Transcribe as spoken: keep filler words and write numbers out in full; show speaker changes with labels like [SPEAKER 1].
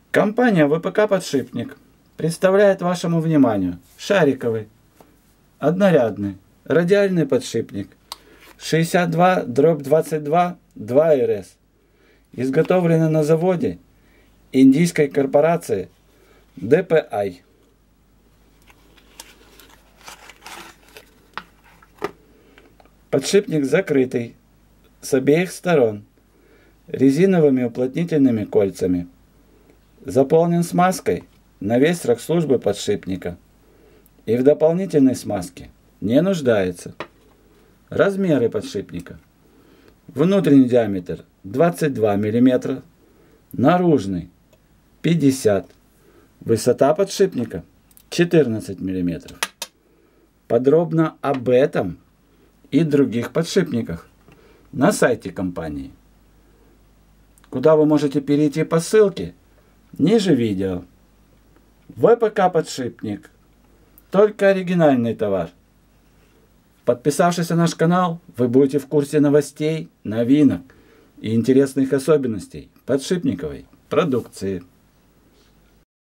[SPEAKER 1] Компания вэ пэ ка «Подшипник» представляет вашему вниманию шариковый, однорядный, радиальный подшипник шестьдесят два дробь двадцать два два эр эс, изготовленный на заводе индийской корпорации дэ пэ ай. Подшипник закрытый с обеих сторон резиновыми уплотнительными кольцами. Заполнен смазкой на весь срок службы подшипника и в дополнительной смазке не нуждается. Размеры подшипника. Внутренний диаметр двадцать два миллиметра, наружный пятьдесят, высота подшипника четырнадцать миллиметров. Подробно об этом и других подшипниках на сайте компании, куда вы можете перейти по ссылке ниже видео. вэ пэ ка «Подшипник» – только оригинальный товар. Подписавшись на наш канал, вы будете в курсе новостей, новинок и интересных особенностей подшипниковой продукции.